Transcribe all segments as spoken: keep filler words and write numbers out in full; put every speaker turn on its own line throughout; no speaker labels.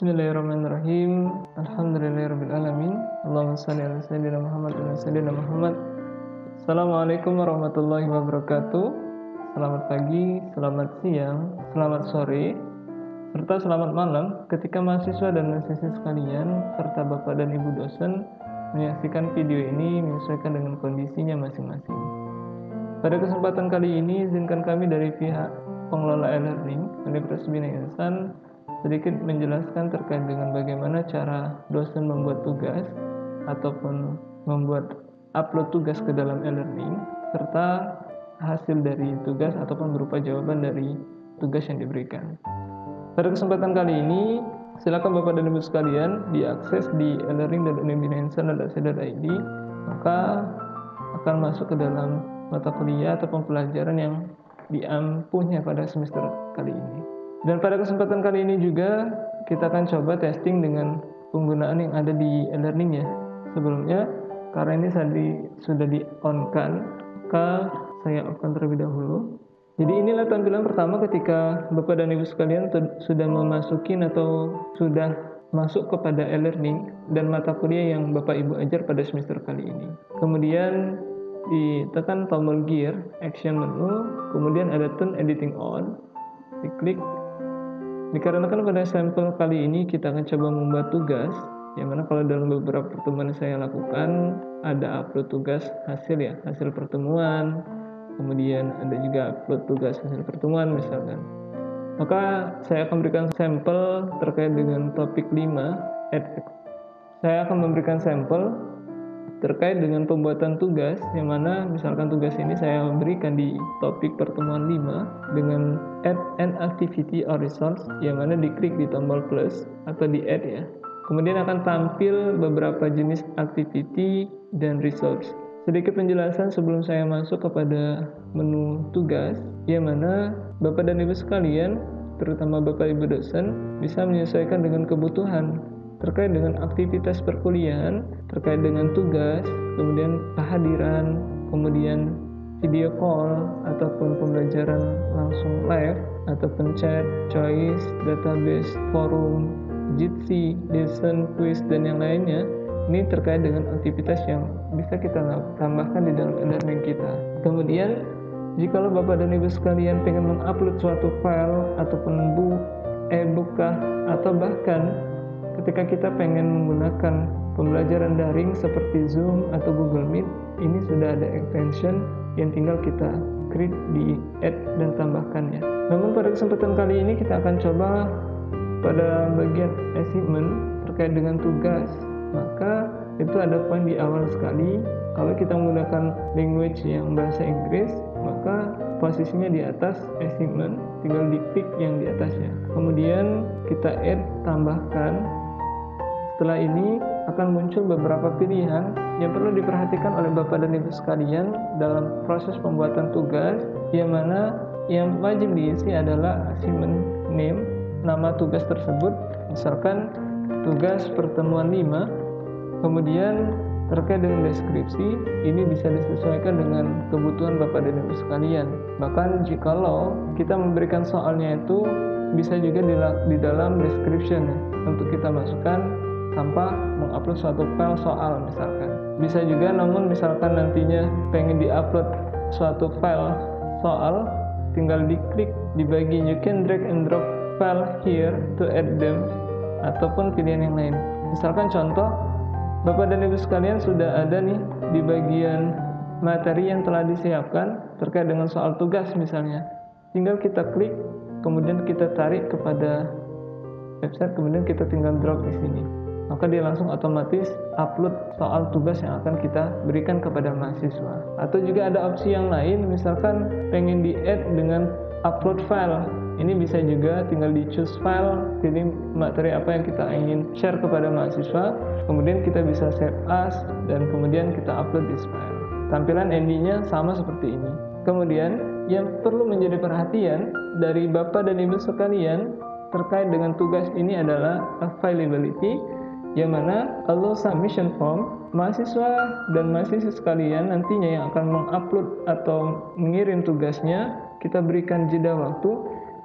Bismillahirrahmanirrahim. Alhamdulillahirabbil alamin. Allahumma shalli ala sayyidina Muhammad wa sayyidina Muhammad. Assalamualaikum warahmatullahi wabarakatuh. Selamat pagi, selamat siang, selamat sore, serta selamat malam ketika mahasiswa dan mahasiswi sekalian serta Bapak dan Ibu dosen menyaksikan video ini menyesuaikan dengan kondisinya masing-masing. Pada kesempatan kali ini, izinkan kami dari pihak pengelola e-learning Universitas Bina Insan sedikit menjelaskan terkait dengan bagaimana cara dosen membuat tugas ataupun membuat upload tugas ke dalam e-learning serta hasil dari tugas ataupun berupa jawaban dari tugas yang diberikan. Pada kesempatan kali ini, silakan Bapak dan Ibu sekalian diakses di e learning dot unibina insan dot a c dot i d, maka akan masuk ke dalam mata kuliah ataupun pelajaran yang diampuhnya pada semester kali ini. Dan pada kesempatan kali ini juga kita akan coba testing dengan penggunaan yang ada di e-learning ya. Sebelumnya, karena ini tadi sudah di-on-kan, maka saya on-kan terlebih dahulu. Jadi inilah tampilan pertama ketika Bapak dan Ibu sekalian sudah memasukin atau sudah masuk kepada e-learning dan mata kuliah yang Bapak Ibu ajar pada semester kali ini. Kemudian ditekan tombol gear, action menu, kemudian ada turn editing on, diklik. Dikarenakan pada sampel kali ini kita akan coba membuat tugas, yang mana kalau dalam beberapa pertemuan saya lakukan ada upload tugas hasil ya, hasil pertemuan, kemudian ada juga upload tugas hasil pertemuan misalkan. Maka saya akan memberikan sampel terkait dengan topik lima. Saya akan memberikan sampel terkait dengan pembuatan tugas, yang mana misalkan tugas ini saya berikan di topik pertemuan lima dengan add an activity or results, yang mana diklik di tombol plus atau di add ya. Kemudian akan tampil beberapa jenis activity dan results. Sedikit penjelasan sebelum saya masuk kepada menu tugas, yang mana Bapak dan Ibu sekalian, terutama Bapak Ibu dosen, bisa menyesuaikan dengan kebutuhan terkait dengan aktivitas perkuliahan, terkait dengan tugas, kemudian kehadiran, kemudian video call, ataupun pembelajaran langsung live, ataupun chat, choice, database, forum, jitsi, lesson, quiz, dan yang lainnya. Ini terkait dengan aktivitas yang bisa kita tambahkan di dalam e-learning kita. Kemudian, jikalau Bapak dan Ibu sekalian pengen mengupload suatu file, ataupun book, e-book kah, atau bahkan ketika kita pengen menggunakan pembelajaran daring seperti Zoom atau Google Meet, ini sudah ada extension yang tinggal kita create di add dan tambahkannya. Namun pada kesempatan kali ini kita akan coba pada bagian assignment terkait dengan tugas. Maka itu ada poin di awal sekali. Kalau kita menggunakan language yang bahasa Inggris, maka posisinya di atas assignment, tinggal diklik yang di atasnya. Kemudian kita add, tambahkan. Setelah ini akan muncul beberapa pilihan yang perlu diperhatikan oleh Bapak dan Ibu sekalian dalam proses pembuatan tugas, yang mana yang wajib diisi adalah assignment name, nama tugas tersebut, misalkan tugas pertemuan lima. Kemudian terkait dengan deskripsi, ini bisa disesuaikan dengan kebutuhan Bapak dan Ibu sekalian. Bahkan jikalau kita memberikan soalnya itu bisa juga di dalam description ya, untuk kita masukkan tanpa mengupload suatu file soal misalkan. Bisa juga, namun misalkan nantinya pengen diupload suatu file soal, tinggal diklik di bagian you can drag and drop file here to add them, ataupun pilihan yang lain. Misalkan contoh, Bapak dan Ibu sekalian sudah ada nih di bagian materi yang telah disiapkan terkait dengan soal tugas misalnya. Tinggal kita klik, kemudian kita tarik kepada website, kemudian kita tinggal drop di sini. Maka dia langsung otomatis upload soal tugas yang akan kita berikan kepada mahasiswa. Atau juga ada opsi yang lain, misalkan pengen di-add dengan upload file. Ini bisa juga tinggal di choose file, pilih materi apa yang kita ingin share kepada mahasiswa, kemudian kita bisa save as, dan kemudian kita upload this file. Tampilan endingnya sama seperti ini. Kemudian yang perlu menjadi perhatian dari Bapak dan Ibu sekalian terkait dengan tugas ini adalah availability, yang mana allow submission form, mahasiswa dan mahasiswa sekalian nantinya yang akan mengupload atau mengirim tugasnya, kita berikan jeda waktu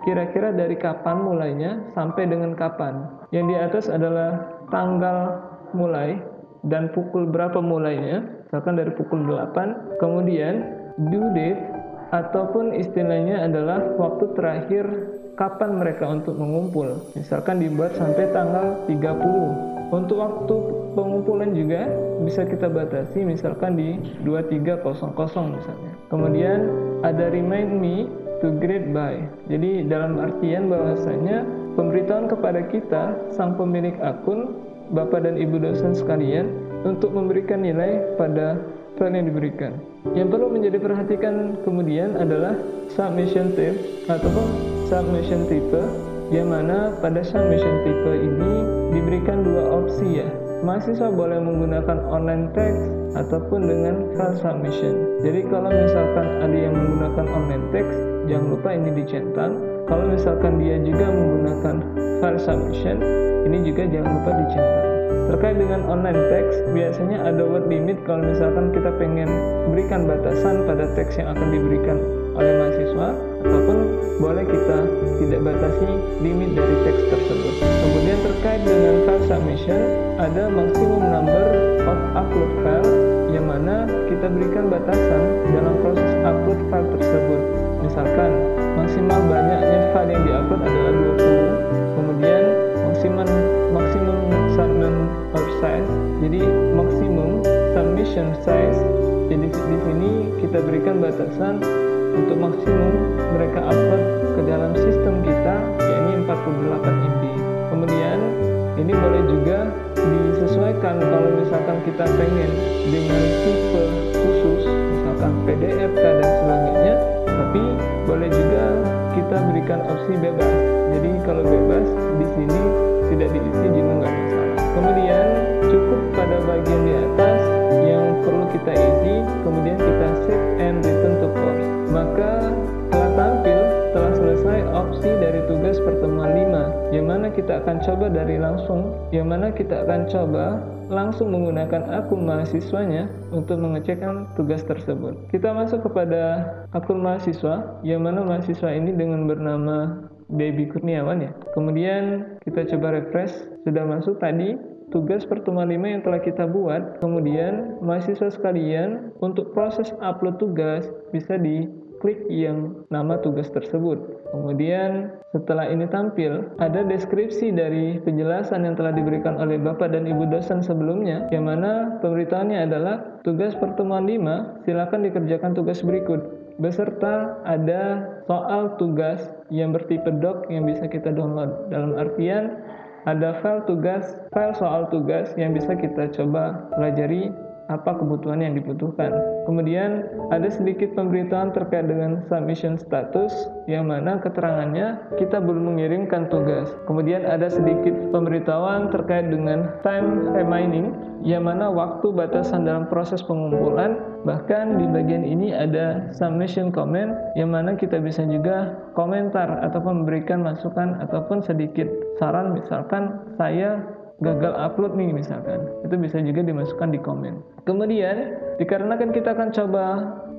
kira-kira dari kapan mulainya sampai dengan kapan. Yang di atas adalah tanggal mulai dan pukul berapa mulainya, misalkan dari pukul delapan. Kemudian due date ataupun istilahnya adalah waktu terakhir kapan mereka untuk mengumpul, misalkan dibuat sampai tanggal tiga puluh. Untuk waktu pengumpulan juga bisa kita batasi, misalkan di dua puluh tiga nol nol misalnya. Kemudian ada remind me to grade by. Jadi dalam artian bahwasanya pemberitahuan kepada kita sang pemilik akun, Bapak dan Ibu dosen sekalian, untuk memberikan nilai pada file yang diberikan. Yang perlu menjadi perhatikan kemudian adalah submission type ataupun submission type, yang mana pada submission type ini diberikan dua opsi ya. Mahasiswa boleh menggunakan online text ataupun dengan file submission. Jadi kalau misalkan ada yang menggunakan online text, jangan lupa ini dicentang. Kalau misalkan dia juga menggunakan file submission, ini juga jangan lupa dicentang. Terkait dengan online text, biasanya ada word limit kalau misalkan kita pengen berikan batasan pada teks yang akan diberikan oleh mahasiswa, ataupun boleh kita tidak batasi limit dari teks tersebut. Kemudian terkait dengan file submission, ada maximum number of upload file, yang mana kita berikan batasan dalam proses upload file tersebut. Misalkan maksimal banyaknya file yang diupload adalah dua puluh, kemudian maksimum maksimum submission of size, jadi maksimum submission size. Jadi di sini kita berikan batasan untuk maksimum mereka upload ke dalam sistem kita, yakni empat puluh delapan M B. Kemudian ini boleh juga disesuaikan kalau misalkan kita pengen dengan tipe khusus, misalkan P D F dan sebagainya, tapi boleh juga kita berikan opsi bebas. Jadi kalau bebas di sini tidak diisi juga nggak masalah. Kemudian cukup pada bagian di atas yang perlu kita isi, kemudian kita save and return to course. Maka telah tampil, telah selesai opsi dari tugas pertemuan lima, yang mana kita akan coba dari langsung, yang mana kita akan coba langsung menggunakan akun mahasiswanya untuk mengecekkan tugas tersebut. Kita masuk kepada akun mahasiswa, yang mana mahasiswa ini dengan bernama Baby Kurniawan ya. Kemudian kita coba refresh, sudah masuk tadi tugas pertemuan lima yang telah kita buat. Kemudian mahasiswa sekalian, untuk proses upload tugas bisa di klik yang nama tugas tersebut. Kemudian setelah ini tampil, ada deskripsi dari penjelasan yang telah diberikan oleh Bapak dan Ibu dosen sebelumnya, yang mana pemberitahuannya adalah tugas pertemuan lima, silakan dikerjakan tugas berikut, beserta ada soal tugas yang bertipe doc yang bisa kita download. Dalam artian ada file tugas, file soal tugas yang bisa kita coba pelajari apa kebutuhan yang dibutuhkan. Kemudian ada sedikit pemberitahuan terkait dengan submission status, yang mana keterangannya kita belum mengirimkan tugas. Kemudian ada sedikit pemberitahuan terkait dengan time remaining, yang mana waktu batasan dalam proses pengumpulan. Bahkan di bagian ini ada submission comment, yang mana kita bisa juga komentar ataupun memberikan masukan ataupun sedikit saran. Misalkan saya gagal upload nih misalkan, itu bisa juga dimasukkan di komen. Kemudian dikarenakan kita akan coba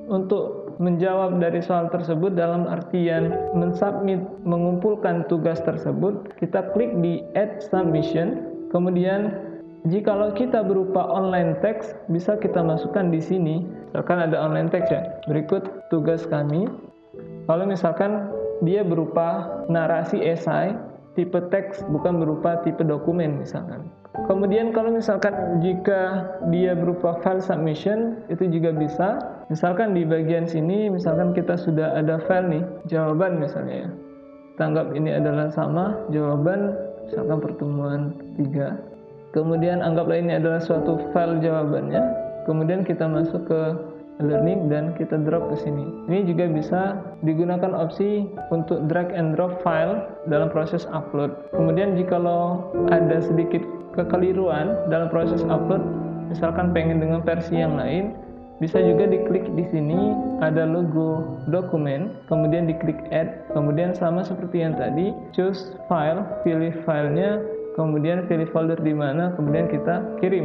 untuk menjawab dari soal tersebut dalam artian mensubmit, mengumpulkan tugas tersebut, kita klik di add submission. Kemudian jikalau kita berupa online text, bisa kita masukkan di sini. Misalkan ada online text ya, berikut tugas kami. Kalau misalkan dia berupa narasi esai, tipe teks, bukan berupa tipe dokumen misalkan. Kemudian kalau misalkan jika dia berupa file submission, itu juga bisa. Misalkan di bagian sini, misalkan kita sudah ada file nih, jawaban misalnya ya. Kita anggap ini adalah sama, jawaban, misalkan pertemuan tiga. Kemudian anggaplah ini adalah suatu file jawabannya. Kemudian kita masuk ke learning dan kita drop ke sini. Ini juga bisa digunakan opsi untuk drag and drop file dalam proses upload. Kemudian jikalau ada sedikit kekeliruan dalam proses upload, misalkan pengen dengan versi yang lain, bisa juga diklik di sini ada logo dokumen, kemudian diklik add, kemudian sama seperti yang tadi, choose file, pilih filenya, kemudian pilih folder di mana, kemudian kita kirim.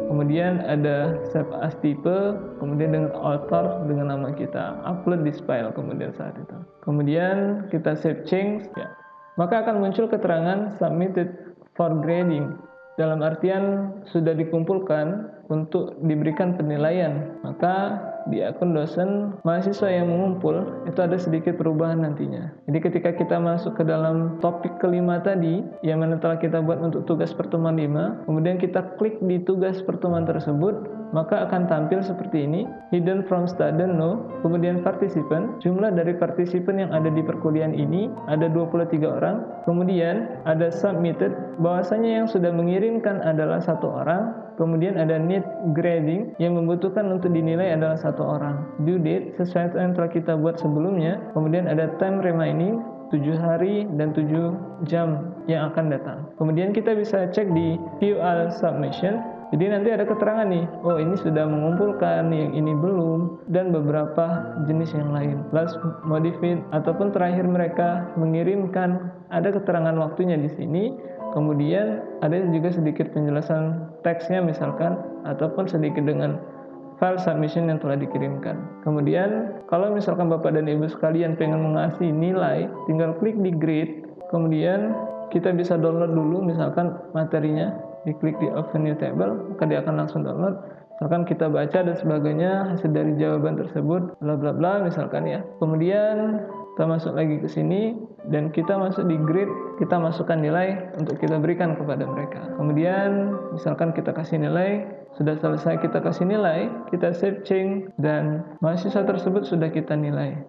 kemudian ada save as type, kemudian dengan author dengan nama kita, upload this file kemudian saat itu. Kemudian kita save change, ya. Maka akan muncul keterangan submitted for grading. Dalam artian sudah dikumpulkan untuk diberikan penilaian. Maka di akun dosen mahasiswa yang mengumpul itu ada sedikit perubahan nantinya. Jadi ketika kita masuk ke dalam topik kelima tadi yang mana telah kita buat untuk tugas pertemuan lima, kemudian kita klik di tugas pertemuan tersebut, maka akan tampil seperti ini, hidden from student no, kemudian participant, jumlah dari partisipan yang ada di perkuliahan ini ada dua puluh tiga orang, kemudian ada submitted, bahwasanya yang sudah mengirimkan adalah satu orang, kemudian ada need grading yang membutuhkan untuk dinilai adalah satu orang, due date sesuai yang telah kita buat sebelumnya, kemudian ada time remaining tujuh hari dan tujuh jam yang akan datang. Kemudian kita bisa cek di view all submission. Jadi nanti ada keterangan nih, oh ini sudah mengumpulkan, yang ini belum, dan beberapa jenis yang lain. Last modified ataupun terakhir mereka mengirimkan, ada keterangan waktunya di sini. Kemudian ada juga sedikit penjelasan teksnya misalkan, ataupun sedikit dengan file submission yang telah dikirimkan. Kemudian kalau misalkan Bapak dan Ibu sekalian pengen mengasih nilai, tinggal klik di grade, kemudian kita bisa download dulu misalkan materinya, diklik di open new table, maka dia akan langsung download. Misalkan kita baca dan sebagainya, hasil dari jawaban tersebut, bla bla bla misalkan ya. Kemudian kita masuk lagi ke sini dan kita masuk di grade, kita masukkan nilai untuk kita berikan kepada mereka. Kemudian misalkan kita kasih nilai, sudah selesai kita kasih nilai, kita save change dan mahasiswa tersebut sudah kita nilai.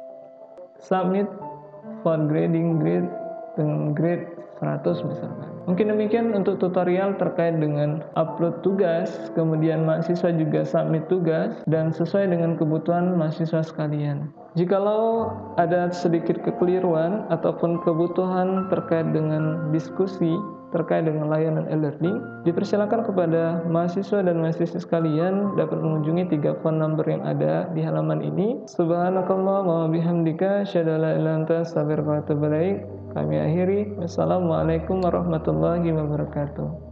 Submit for grading grade dengan grade seratus misalkan. Mungkin demikian untuk tutorial terkait dengan upload tugas, kemudian mahasiswa juga submit tugas, dan sesuai dengan kebutuhan mahasiswa sekalian. Jikalau ada sedikit kekeliruan ataupun kebutuhan terkait dengan diskusi terkait dengan layanan e-learning, dipersilakan kepada mahasiswa dan mahasiswa sekalian dapat mengunjungi tiga phone number yang ada di halaman ini. Subhanakallah wa bihamdika, asyhadu an la ilaha illa anta, astaghfiruka wa atubu ilaik. Kami akhiri. Wassalamualaikum warahmatullahi wabarakatuh.